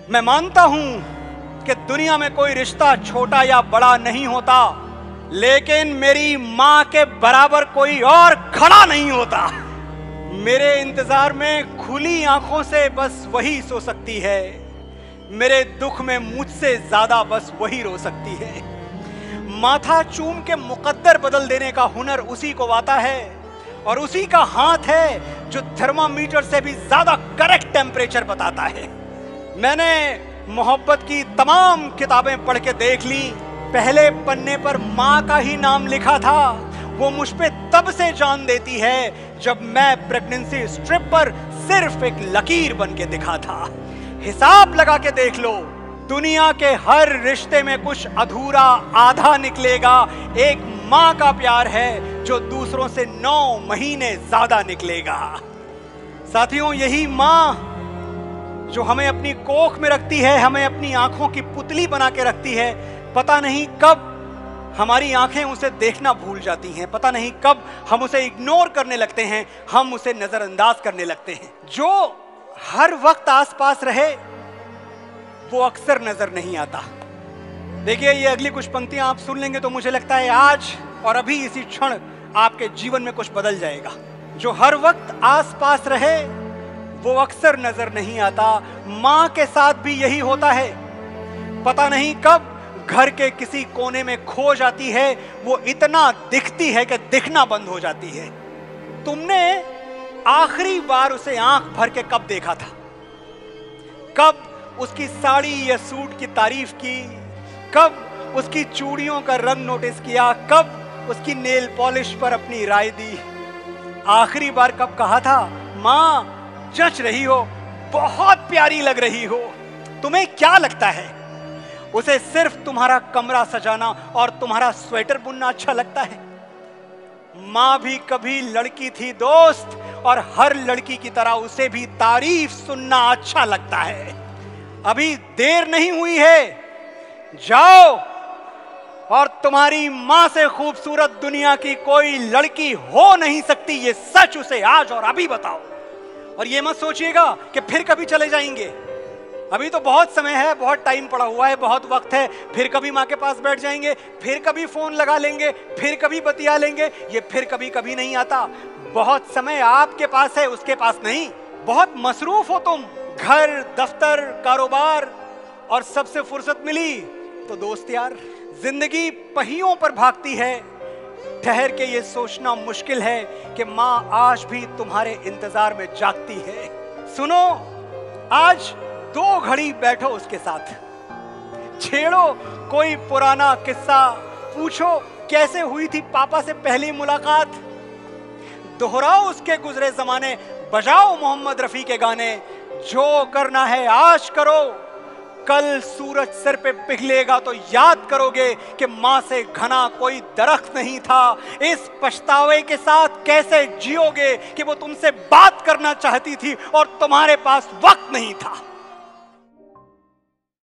मैं मानता हूं कि दुनिया में कोई रिश्ता छोटा या बड़ा नहीं होता, लेकिन मेरी मां के बराबर कोई और खड़ा नहीं होता। मेरे इंतजार में खुली आंखों से बस वही सो सकती है, मेरे दुख में मुझसे ज्यादा बस वही रो सकती है। माथा चूम के मुकद्दर बदल देने का हुनर उसी को आता है, और उसी का हाथ है जो थर्मामीटर से भी ज्यादा करेक्ट टेम्परेचर बताता है। मैंने मोहब्बत की तमाम किताबें पढ़ के देख ली, पहले पन्ने पर माँ का ही नाम लिखा था। वो मुझ पे तब से जान देती है जब मैं प्रेगनेंसी स्ट्रिप पर सिर्फ एक लकीर बन के दिखा था। हिसाब लगा के देख लो, दुनिया के हर रिश्ते में कुछ अधूरा आधा निकलेगा। एक माँ का प्यार है जो दूसरों से 9 महीने ज्यादा निकलेगा। साथियों, यही माँ जो हमें अपनी कोख में रखती है, हमें अपनी आंखों की पुतली बना के रखती है, पता नहीं कब हमारी आंखें उसे देखना भूल जाती हैं, पता नहीं कब हम उसे इग्नोर करने लगते हैं, हम उसे नजरअंदाज करने लगते हैं। जो हर वक्त आसपास रहे वो अक्सर नजर नहीं आता। देखिए, ये अगली कुछ पंक्तियां आप सुन लेंगे तो मुझे लगता है आज और अभी इसी क्षण आपके जीवन में कुछ बदल जाएगा। जो हर वक्त आसपास रहे वो अक्सर नजर नहीं आता। मां के साथ भी यही होता है, पता नहीं कब घर के किसी कोने में खो जाती है, वो इतना दिखती है कि दिखना बंद हो जाती है। तुमने आखिरी बार उसे आंख भर के कब देखा था? कब उसकी साड़ी या सूट की तारीफ की? कब उसकी चूड़ियों का रंग नोटिस किया? कब उसकी नेल पॉलिश पर अपनी राय दी? आखिरी बार कब कहा था, मां जच रही हो, बहुत प्यारी लग रही हो? तुम्हें क्या लगता है, उसे सिर्फ तुम्हारा कमरा सजाना और तुम्हारा स्वेटर बुनना अच्छा लगता है? मां भी कभी लड़की थी दोस्त, और हर लड़की की तरह उसे भी तारीफ सुनना अच्छा लगता है। अभी देर नहीं हुई है, जाओ और तुम्हारी मां से खूबसूरत दुनिया की कोई लड़की हो नहीं सकती, ये सच उसे आज और अभी बताओ। और ये मत सोचिएगा कि फिर कभी चले जाएंगे, अभी तो बहुत समय है, बहुत टाइम पड़ा हुआ है, बहुत वक्त है, फिर कभी माँ के पास बैठ जाएंगे, फिर कभी फोन लगा लेंगे, फिर कभी बतिया लेंगे। ये फिर कभी कभी नहीं आता। बहुत समय आपके पास है, उसके पास नहीं। बहुत मसरूफ हो तुम, घर, दफ्तर, कारोबार, और सबसे फुर्सत मिली तो दोस्त यार। जिंदगी पहियों पर भागती है, ठहर के ये सोचना मुश्किल है कि माँ आज भी तुम्हारे इंतजार में जागती है। सुनो, आज 2 घड़ी बैठो उसके साथ, छेड़ो कोई पुराना किस्सा, पूछो कैसे हुई थी पापा से पहली मुलाकात, दोहराओ उसके गुजरे जमाने, बजाओ मोहम्मद रफी के गाने। जो करना है आज करो, कल सूरज सिर पे पिघलेगा तो याद करोगे कि मां से घना कोई दरख्त नहीं था। इस पछतावे के साथ कैसे जियोगे कि वो तुमसे बात करना चाहती थी और तुम्हारे पास वक्त नहीं था।